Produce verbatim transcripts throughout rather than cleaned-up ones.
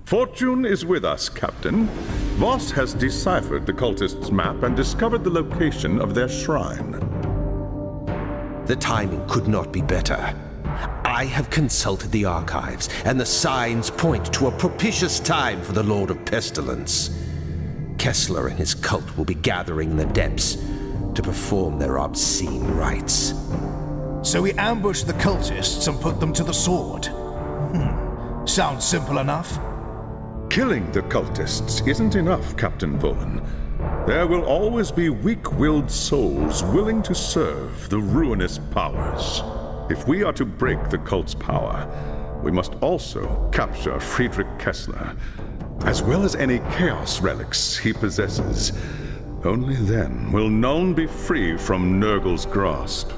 Fortune is with us, Captain. Voss has deciphered the cultists' map and discovered the location of their shrine. The timing could not be better. I have consulted the archives, and the signs point to a propitious time for the Lord of Pestilence. Kessler and his cult will be gathering in the depths to perform their obscene rites. So we ambush the cultists and put them to the sword. Hmm. Sounds simple enough. Killing the cultists isn't enough, Captain Volin. There will always be weak-willed souls willing to serve the ruinous powers. If we are to break the cult's power, we must also capture Friedrich Kessler, as well as any Chaos relics he possesses. Only then will Nuln be free from Nurgle's grasp.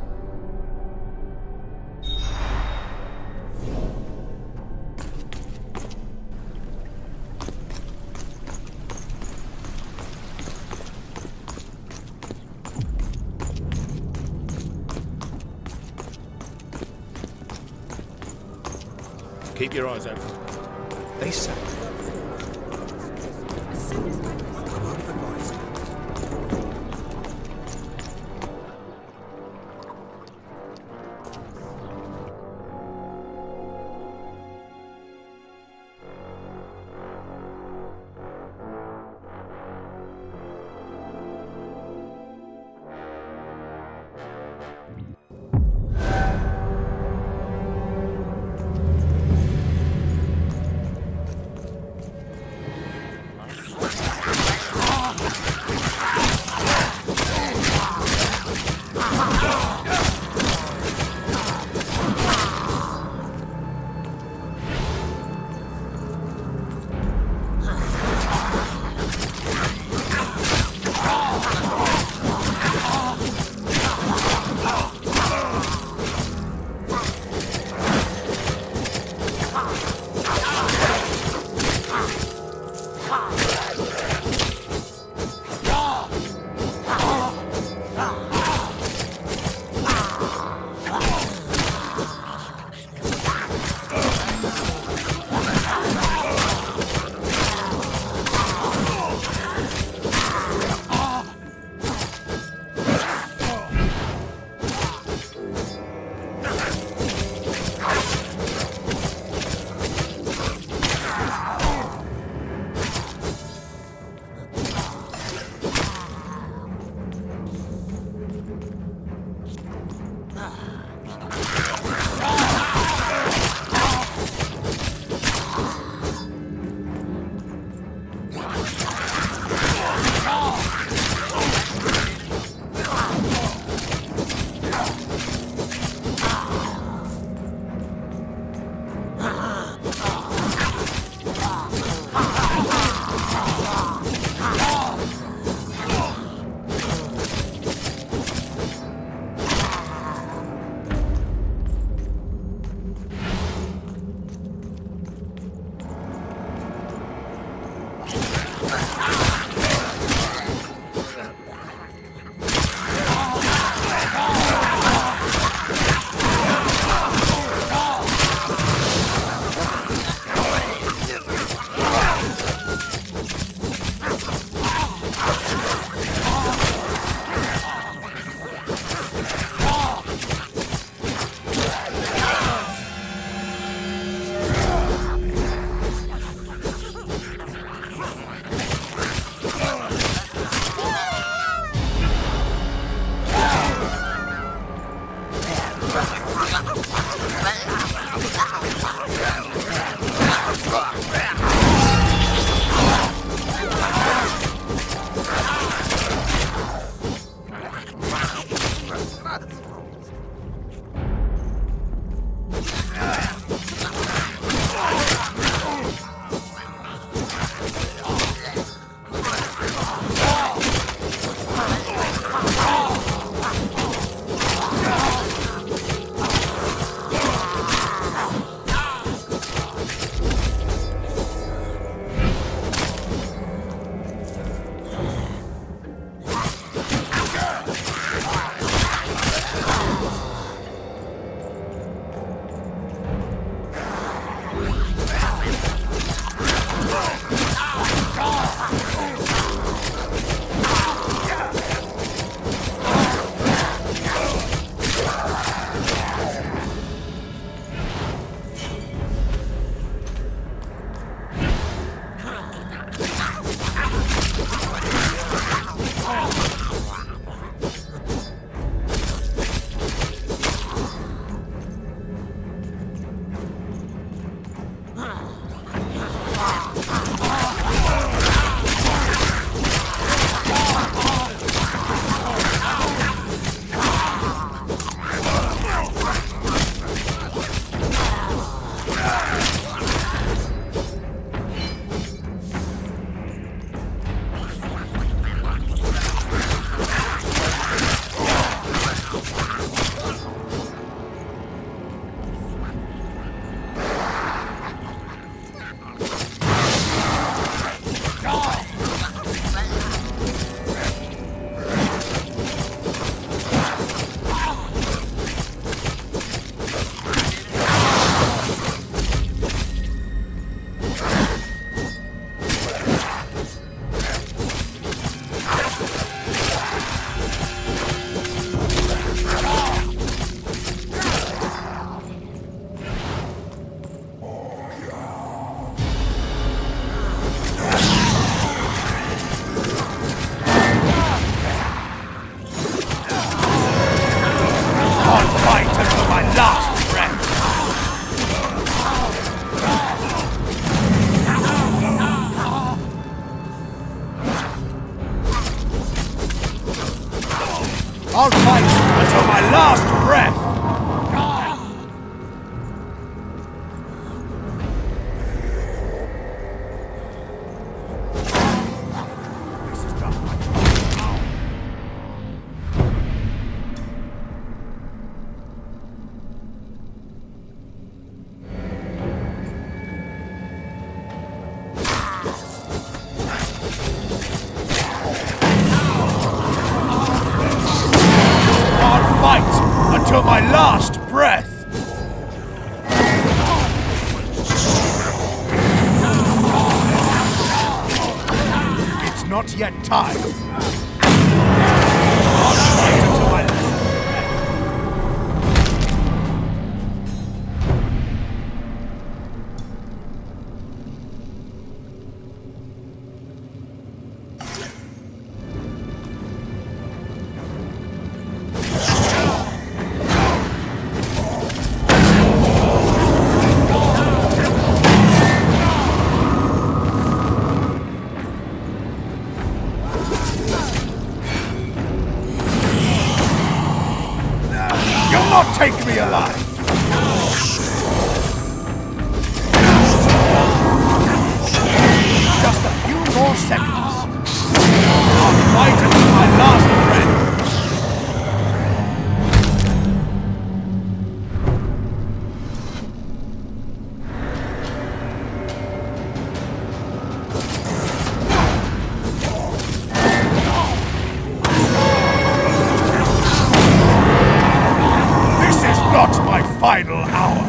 Keep your eyes open. They say. last breath. I'll fight until my last breath. Until my last breath! It's not yet time. I'll fight until my last You'll not take me alive! Just a few more seconds. I'll fight until my last breath. Not my final hour!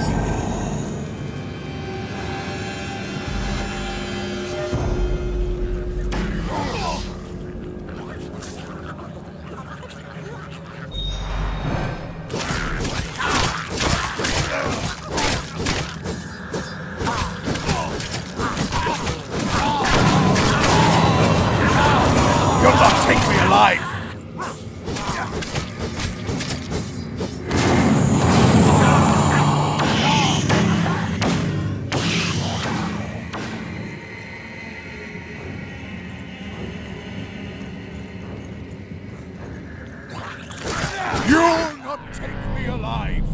You'll not take me alive! You'll not take me alive!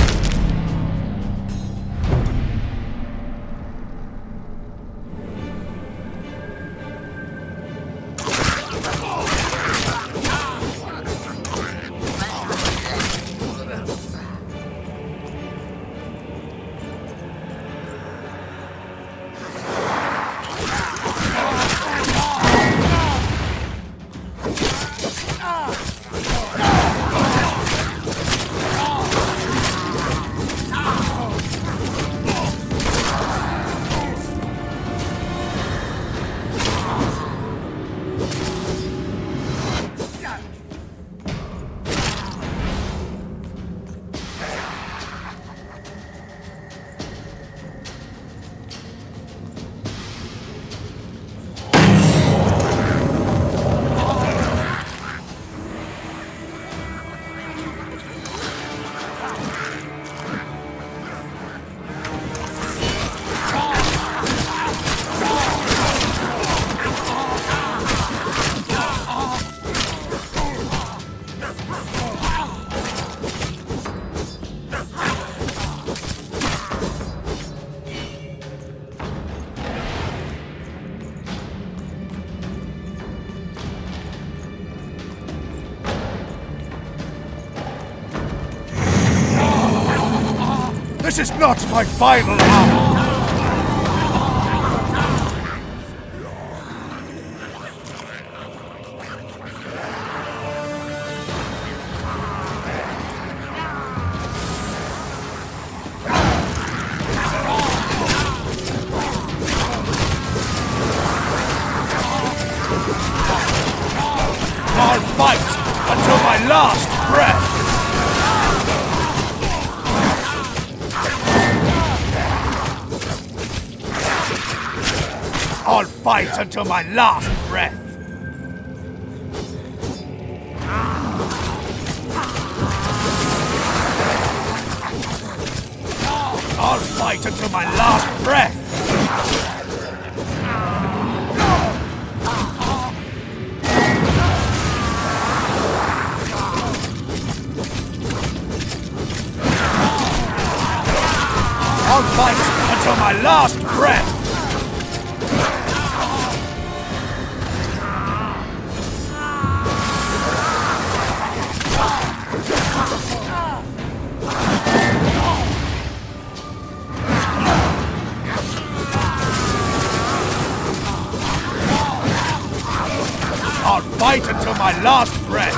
This is not my final hour! I'll fight until my last breath! I'll fight until my last breath! fight until my last breath! I'll fight until my last breath! I'll fight until my last breath!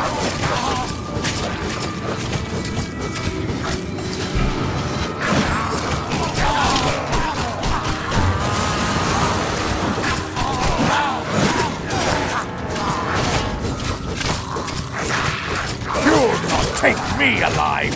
You'll not take me alive!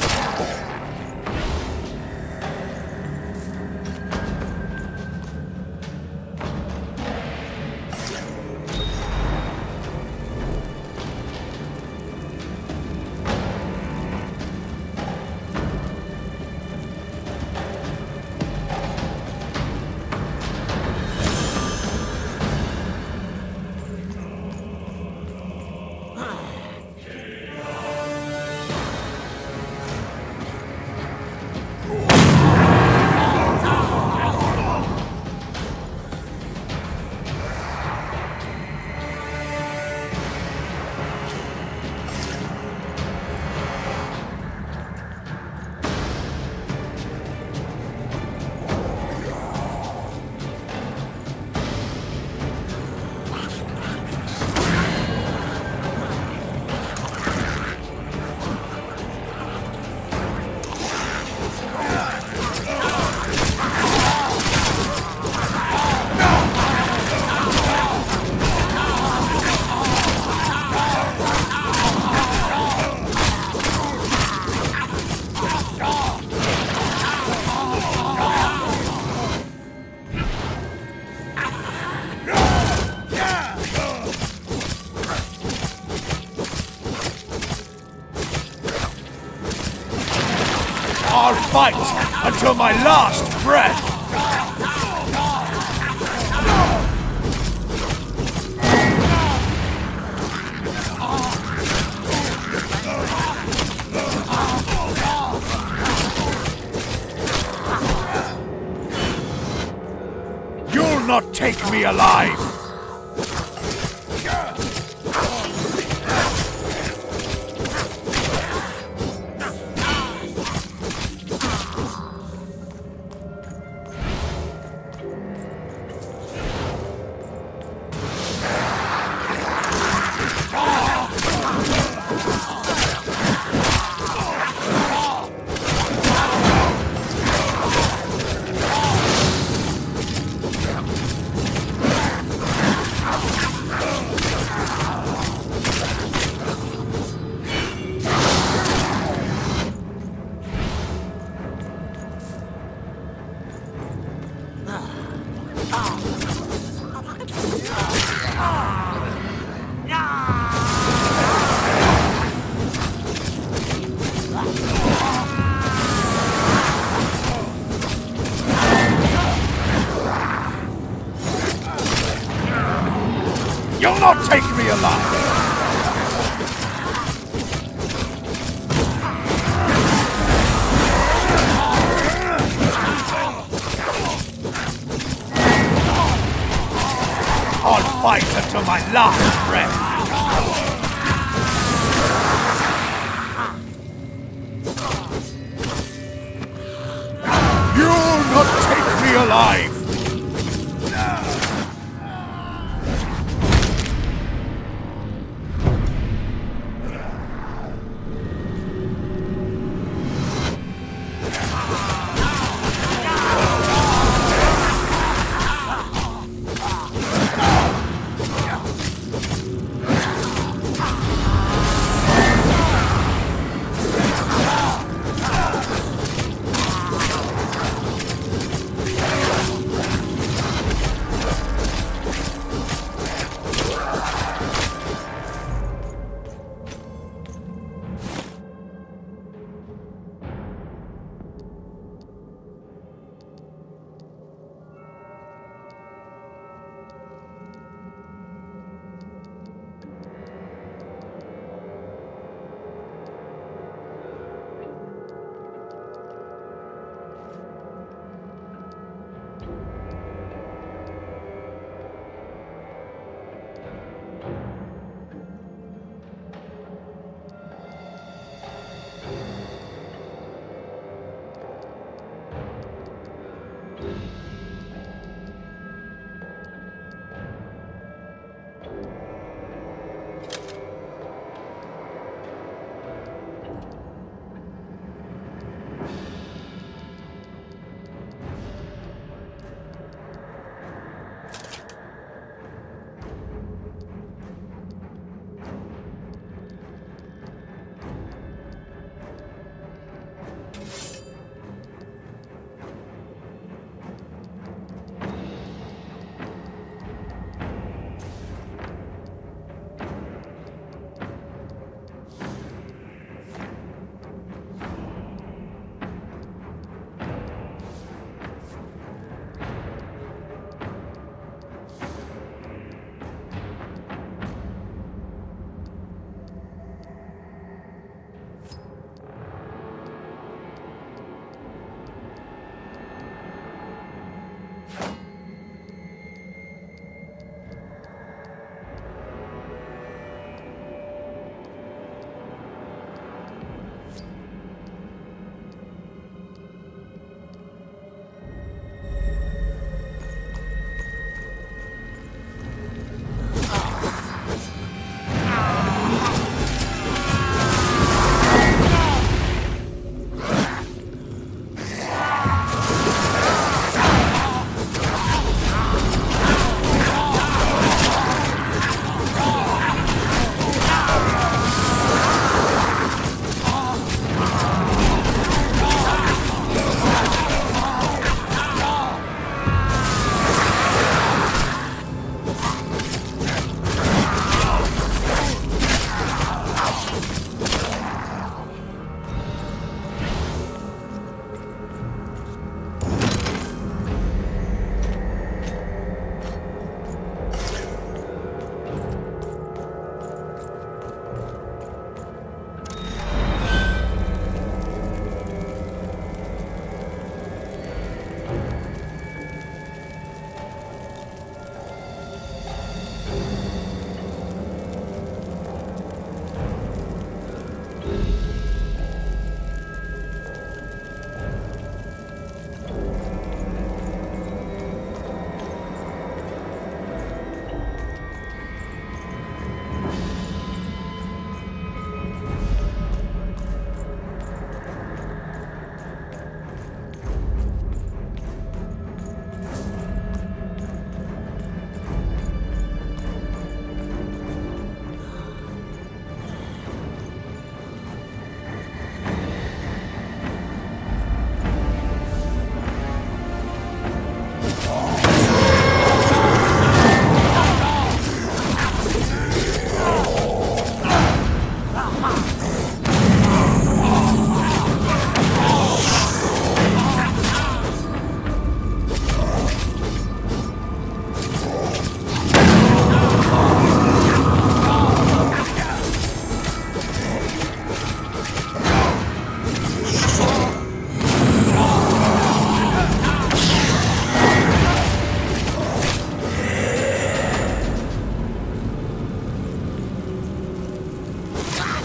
I'll fight until my last breath! You'll not take me alive! You'll not take me alive! I'll fight until my last breath! You'll not take me alive!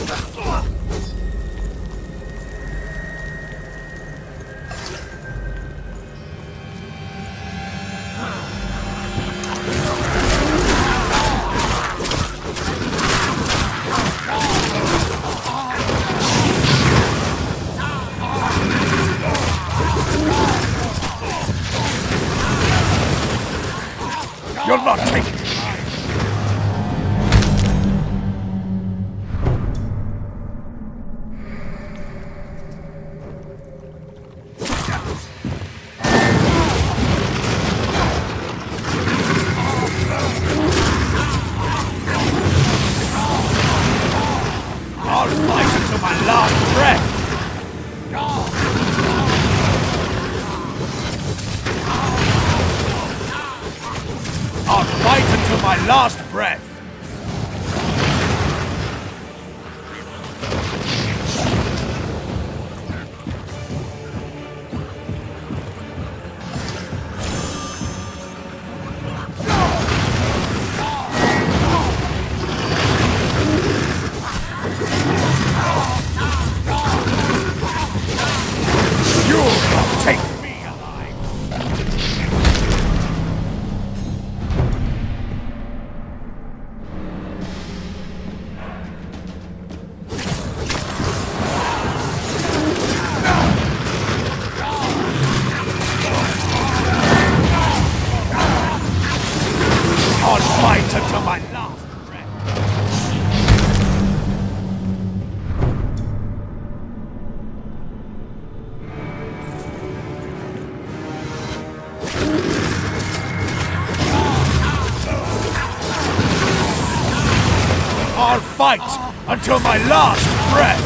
You'll not take me. I'll fight until my last breath. I'll fight until my last breath! You'll not take me alive! I'll fight until my last breath. I'll fight until my last breath.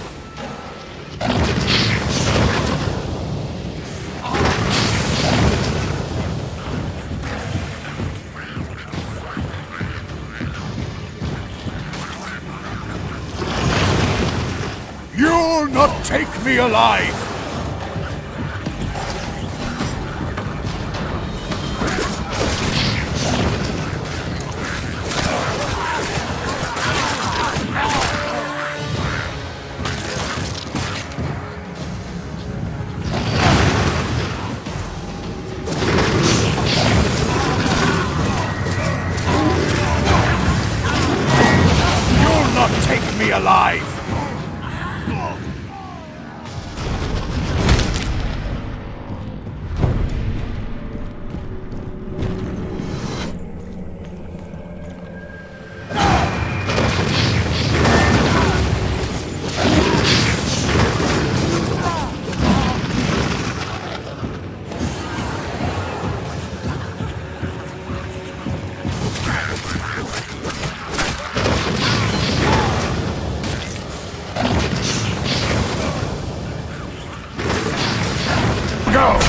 You'll not take me alive! You'll not take me alive! Go!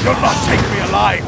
You'll not take me alive!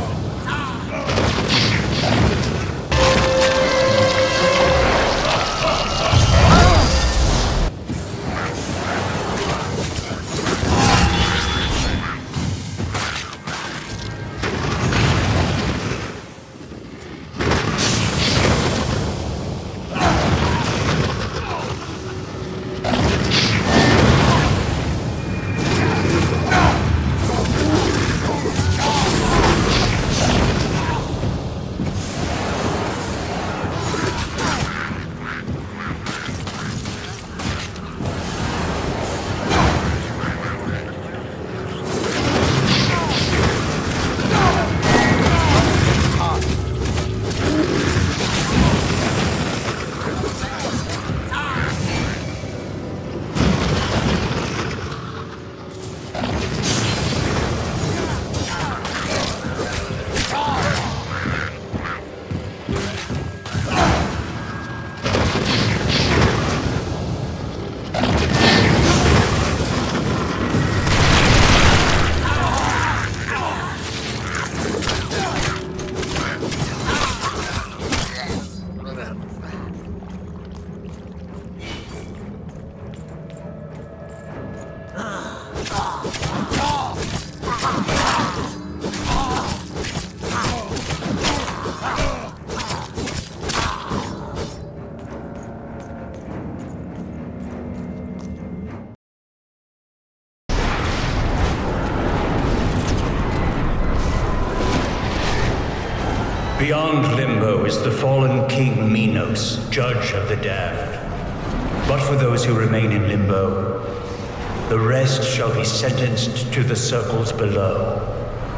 Beyond Limbo is the fallen King Minos, judge of the damned. But for those who remain in Limbo, the rest shall be sentenced to the circles below.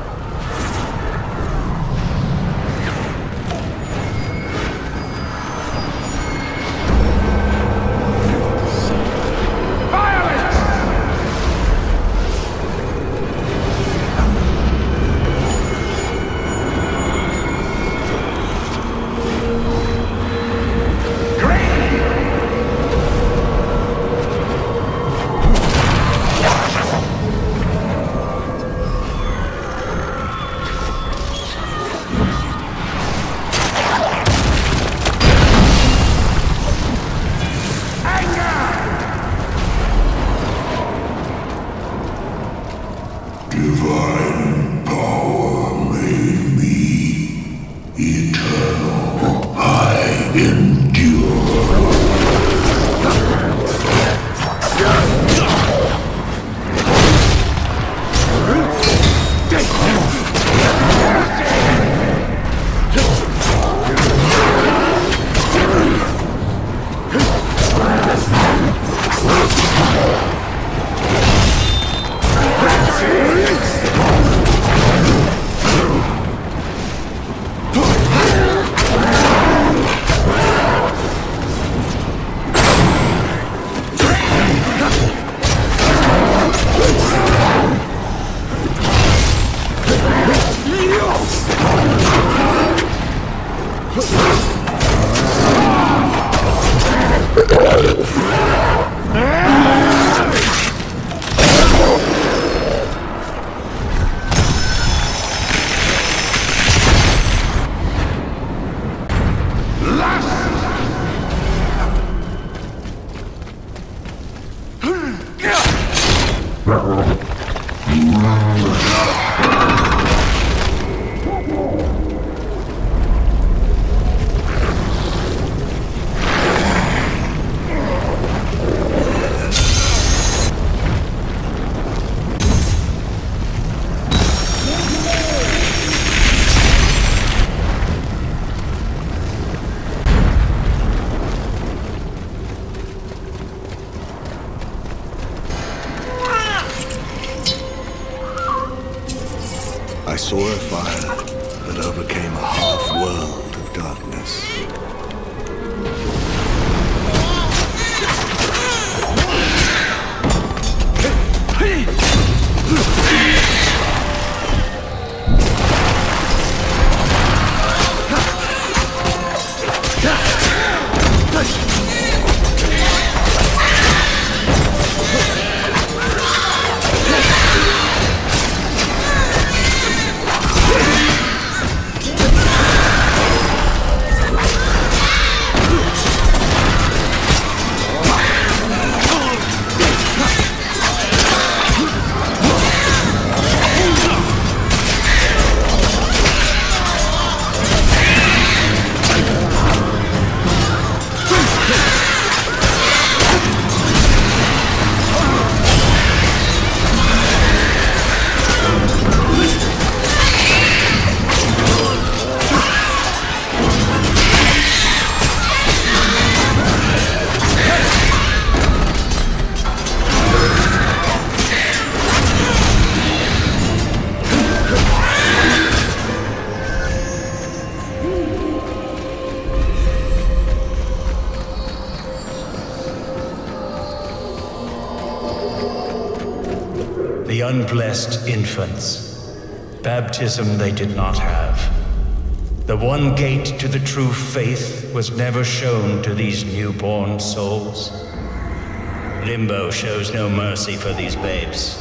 Divine power made me eternal. I endure. I saw a fire that overcame a half-world of darkness. unblessed infants. Baptism they did not have. The one gate to the true faith was never shown to these newborn souls. Limbo shows no mercy for these babes.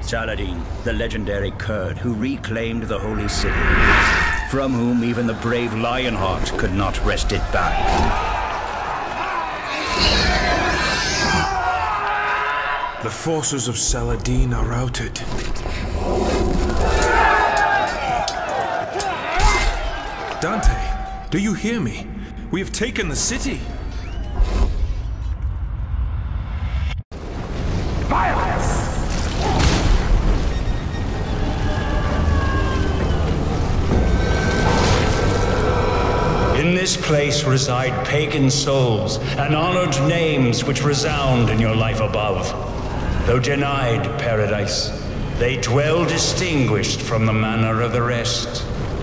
Saladin, the legendary Kurd who reclaimed the Holy City, from whom even the brave Lionheart could not wrest it back. The forces of Saladin are routed. Dante, do you hear me? We have taken the city. In this place reside pagan souls and honored names which resound in your life above. Though denied paradise, they dwell distinguished from the manner of the rest.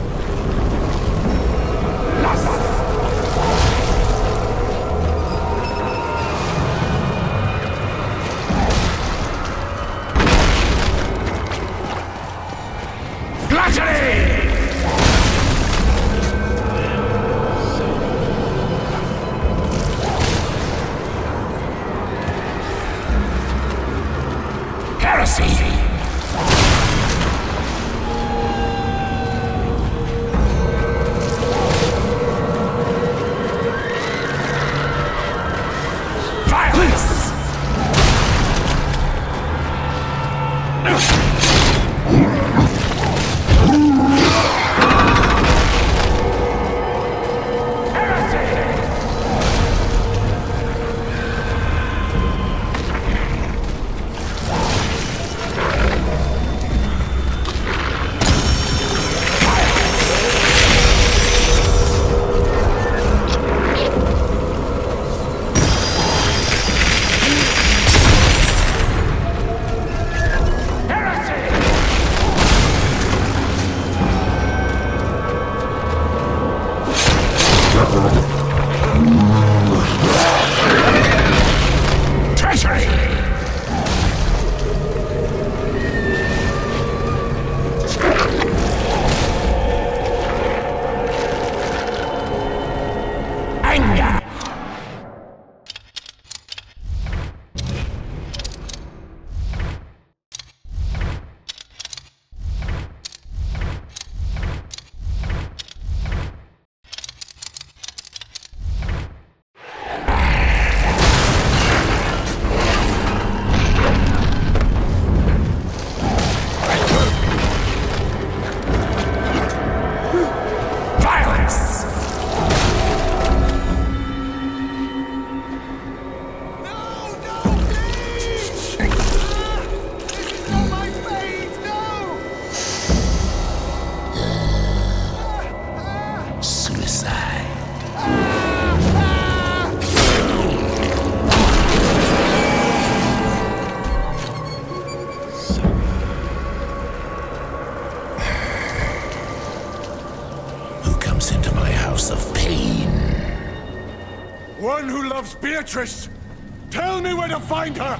One who loves Beatrice! Tell me where to find her!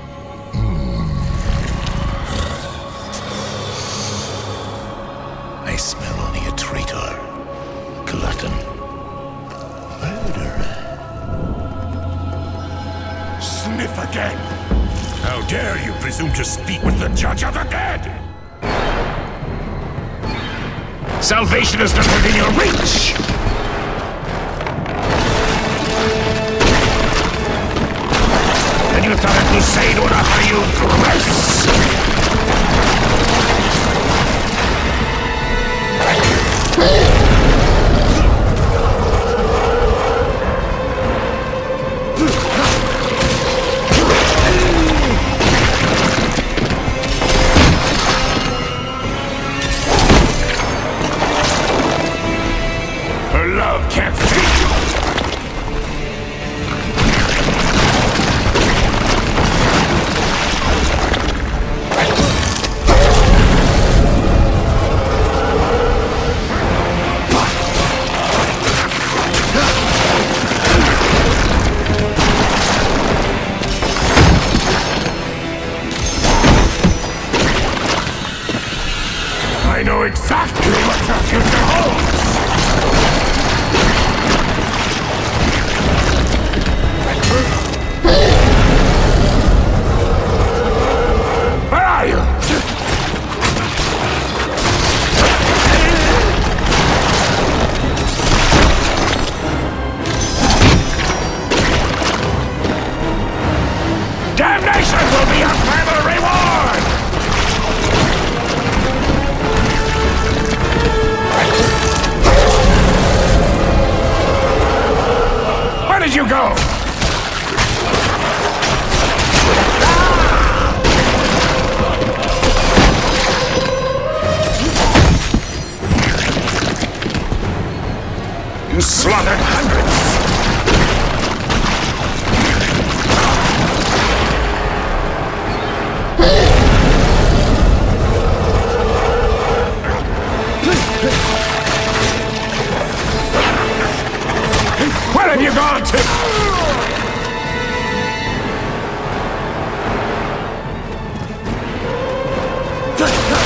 I smell only a traitor, glutton, murderer. Sniff again! How dare you presume to speak with the Judge of the Dead! Salvation is not within your reach! And you thought a crusade would offer you grace! Her love can't feed you! I know exactly what your future holds! Where are you? Ha!